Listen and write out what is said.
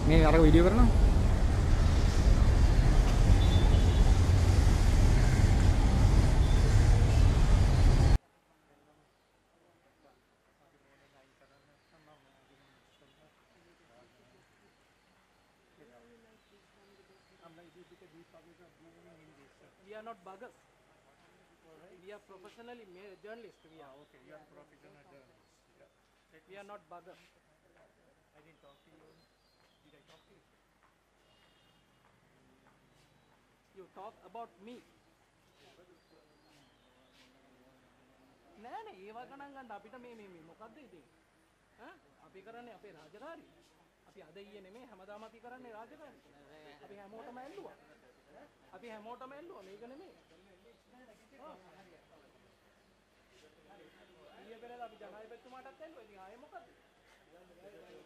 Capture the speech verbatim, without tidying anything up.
මේ අර වීඩියෝ කරනවා. We are not buggers. We are professionally journalists. We are. Okay, you are professional journalist. Yeah. We are not buggers. I didn't talk to you. Did I talk to you? You talk about me. නෑ නෑ ඒවා ගණන් ගන්න අපිට මේ මේ මේ මොකද්ද ඉතින් ඈ අපි කරන්නේ අපේ රාජකාරී අපි අද ඊයේ නෙමෙයි හැමදාම අපි කරන්නේ රාජකාරී අපි හැමෝටම ඇල්ලුවා අපි හැමෝටම ඇල්ලුවා මේක නෙමෙයි ඊයේ පෙරේද අපි ජනාධිපතිතුමාටත් ඇල්ලුවා ඉතින් ආයේ මොකද්ද